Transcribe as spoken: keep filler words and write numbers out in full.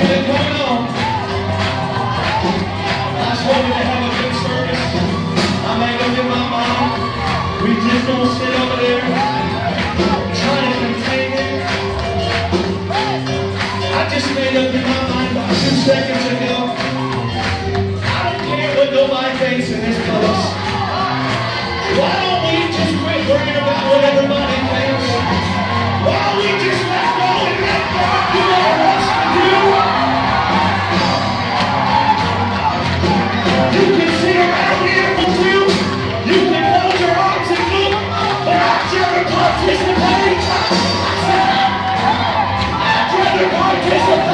it going on. I just wanted to have a good service. I made up in my mind. We just gonna sit over there, trying to contain it. I just made up in my mind about two seconds ago. I don't care what nobody thinks in this place. Why don't we just quit worrying about what everybody thinks? Why don't we just let go and let God do what He wants to do? You can sit around here with you. You can close your arms and look, but I'd rather participate. I'd rather participate.